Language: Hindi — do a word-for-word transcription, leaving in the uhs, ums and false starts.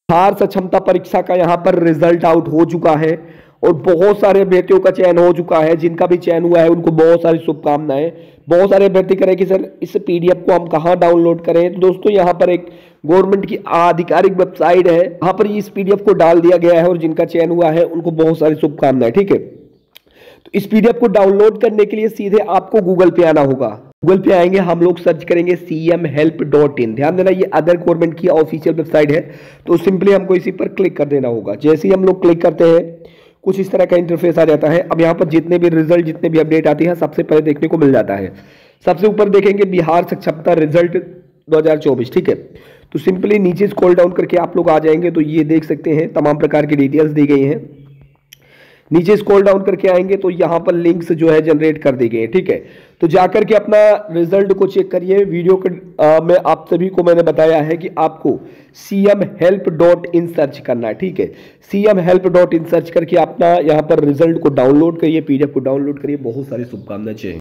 बिहार सक्षमता परीक्षा का यहाँ पर रिजल्ट आउट हो चुका है और बहुत सारे अभ्यर्थियों का चयन हो चुका है। जिनका भी चयन हुआ है उनको बहुत सारी शुभकामनाएं। बहुत सारे अभ्यर्थी करें कि सर इस पीडीएफ को हम कहाँ डाउनलोड करें, तो दोस्तों यहाँ पर एक गवर्नमेंट की आधिकारिक वेबसाइट है, वहां पर इस पीडीएफ को डाल दिया गया है और जिनका चयन हुआ है उनको बहुत सारी शुभकामनाएं। ठीक है, तो इस पीडीएफ को डाउनलोड करने के लिए सीधे आपको गूगल पे आना होगा। गूगल पे आएंगे, हम लोग सर्च करेंगे C M help dot in. ध्यान देना ये अदर गवर्नमेंट की ऑफिशियल वेबसाइट है, तो सिंपली हमको इसी पर क्लिक कर देना होगा। जैसे ही हम लोग क्लिक करते हैं कुछ इस तरह का इंटरफेस आ जाता है। अब यहाँ पर जितने भी रिजल्ट जितने भी अपडेट आती है सबसे पहले देखने को मिल जाता है। सबसे ऊपर देखेंगे बिहार सक्षमता रिजल्ट दो हज़ार चौबीस। ठीक है, तो सिंपली नीचे स्क्रॉल डाउन करके आप लोग आ जाएंगे तो ये देख सकते हैं तमाम प्रकार की डिटेल्स दी गई हैं। नीचे स्क्रॉल डाउन करके आएंगे तो यहाँ पर लिंक्स जो है जनरेट कर दी गई है। ठीक है, तो जाकर के अपना रिजल्ट को चेक करिए। वीडियो के में आप सभी को मैंने बताया है कि आपको C M help dot in search करना है। ठीक है, C M help dot in search करके अपना यहाँ पर रिजल्ट को डाउनलोड करिए, पीडीएफ को डाउनलोड करिए। बहुत सारी शुभकामनाएं।